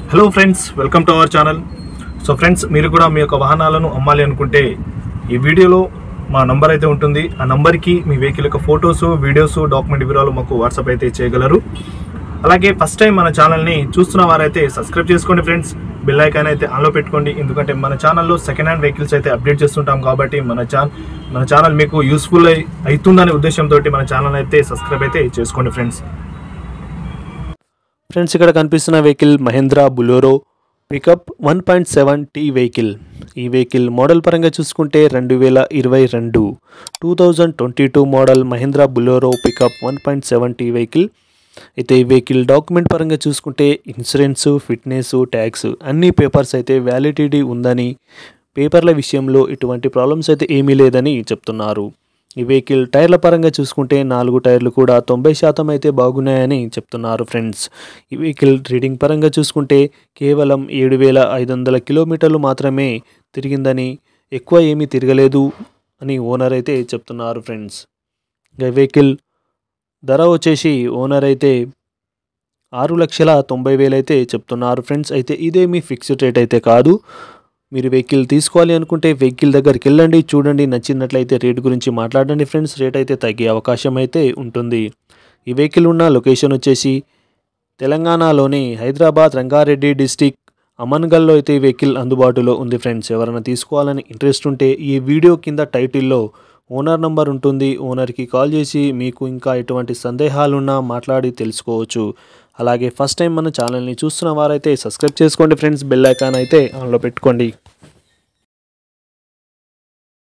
Hello friends, welcome to our channel. So friends, మీరు కూడా మీ యొక్క వాహనాలను అమ్మాలి అనుకుంటే ఈ వీడియోలో మా నంబర్ అయితే ఉంటుంది. ఆ నంబర్కి మీ వెహికల్ యొక్క ఫొటోస్, వీడియోస్, డాక్యుమెంట్ వివరాలు మాకు వాట్సాప్ అయితే చేయగలరు. అలాగే ఫస్ట్ టైం మన ఛానల్ని చూస్తున్న వారైతే సబ్స్క్రైబ్ చేసుకోండి ఫ్రెండ్స్. బెల్ ఐకాన్ అయితే ఆన్లో పెట్టుకోండి. ఎందుకంటే మన ఛానల్లో సెకండ్ హ్యాండ్ వెహికల్స్ అయితే అప్డేట్ చేస్తుంటాం కాబట్టి మన ఛానల్ మీకు యూస్ఫుల్ అవుతుందనే ఉద్దేశంతో మన ఛానల్ అయితే సబ్స్క్రైబ్ అయితే చేసుకోండి ఫ్రెండ్స్. ఫ్రెండ్స్, ఇక్కడ కనిపిస్తున్న vehicle Mahindra Bolero pickup 1.7t vehicle. ఈ వెహికల్ మోడల్ పరంగా చూసుకుంటే 2022 model Mahindra Bolero pickup 1.7t vehicle. అయితే ఈ వెహికల్ డాక్యుమెంట్ పరంగా చూసుకుంటే ఇన్సూరెన్స్, ఫిట్నెస్, ట్యాక్స్ అన్ని పేపర్స్ అయితే వ్యాలిడిటీ ఉందని, పేపర్ల విషయంలో ఎటువంటి ప్రాబ్లమ్స్ అయితే ఏమీ లేదని చెప్తున్నారు. ఈ వెహికల్ టైర్ల పరంగా చూసుకుంటే 4 టైర్లు కూడా 90% అయితే బాగున్నాయని చెప్తున్నారు ఫ్రెండ్స్. ఈ వెహికల్ రీడింగ్ పరంగా చూసుకుంటే కేవలం 7,500 కిలోమీటర్లు మాత్రమే తిరిగిందని, ఎక్కువ ఏమీ తిరగలేదు అని ఓనర్ అయితే చెప్తున్నారు ఫ్రెండ్స్. ఈ వెహికల్ ధర వచ్చేసి ఓనర్ అయితే 6,90,000 అయితే చెప్తున్నారు ఫ్రెండ్స్. అయితే ఇదేమీ ఫిక్స్డ్ రేట్ అయితే కాదు. మీరు వెహికల్ తీసుకోవాలి అనుకుంటే వెహికల్ దగ్గరికి వెళ్ళండి, చూడండి, నచ్చినట్లయితే రేట్ గురించి మాట్లాడండి ఫ్రెండ్స్. రేట్ అయితే తగ్గే అవకాశం అయితే ఉంటుంది. ఈ వెహికల్ ఉన్న లొకేషన్ వచ్చేసి తెలంగాణలోని హైదరాబాద్ రంగారెడ్డి డిస్టిక్ అమన్గల్లో అయితే ఈ వెహికల్ అందుబాటులో ఉంది ఫ్రెండ్స్. ఎవరైనా తీసుకోవాలని ఇంట్రెస్ట్ ఉంటే ఈ వీడియో కింద టైటిల్లో ఓనర్ నంబర్ ఉంటుంది. ఓనర్కి కాల్ చేసి మీకు ఇంకా ఎటువంటి సందేహాలున్నా మాట్లాడి తెలుసుకోవచ్చు. అలాగే ఫస్ట్ టైం మన ఛానల్ని చూస్తున్న వారైతే సబ్స్క్రైబ్ చేసుకోండి ఫ్రెండ్స్. బెల్ ఐకాన్ అయితే ఆన్లో పెట్టుకోండి.